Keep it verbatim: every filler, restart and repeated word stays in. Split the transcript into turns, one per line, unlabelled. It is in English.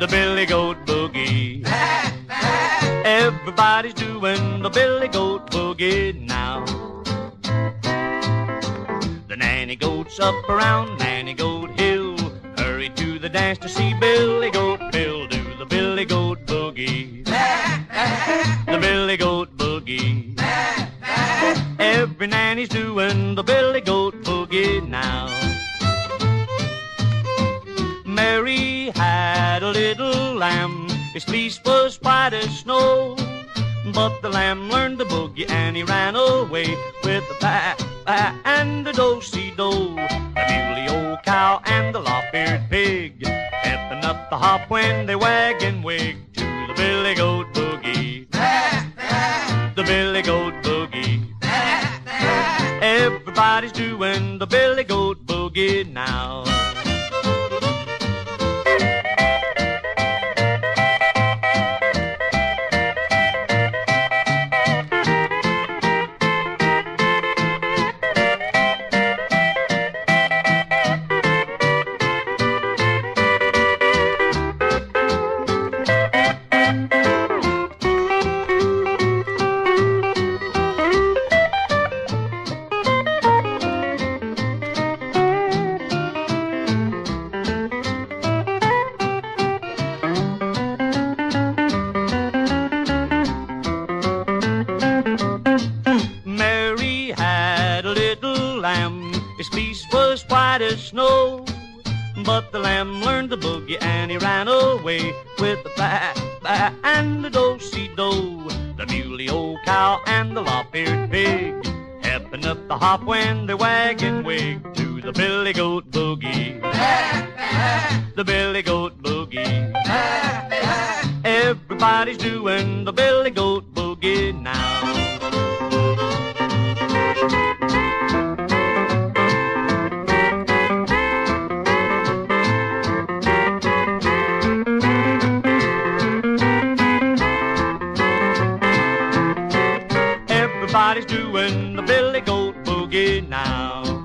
the Billy Goat Boogie. Everybody's doing the Billy Goat Boogie now. The nanny goats up around Nanny Goat Hill hurry to the dance to see Billy Goat Bill do the Billy Goat Boogie. The Billy Goat Boogie. Every nanny's doing the Billy Goat Boogie now. Mary had a little lamb, his fleece was white as snow. But the lamb learned the boogie and he ran away with the ba, ba, and the do-si-do. The muley old cow and the lop-eared pig, stepping up the hop when they wag and wig to the Billy Goat Boogie. The Billy Goat Boogie. Everybody's doing the Billy Goat Boogie now. His fleece was white as snow. But the lamb learned the boogie and he ran away with the ba, ba, and the do-si-do. The muley old cow and the lop-eared pig, hepping up the hop when they wag and wig to the Billy Goat Boogie. The Billy Goat Boogie. Everybody's doing the Billy Goat Boogie now. Everybody's doing the Billy Goat Boogie now.